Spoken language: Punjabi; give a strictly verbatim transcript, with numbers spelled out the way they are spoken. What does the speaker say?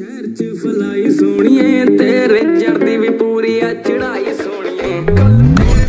शहर च फलाई सोनिए तेरे चढ़दी भी पूरी आ चढ़ाई सोनिए।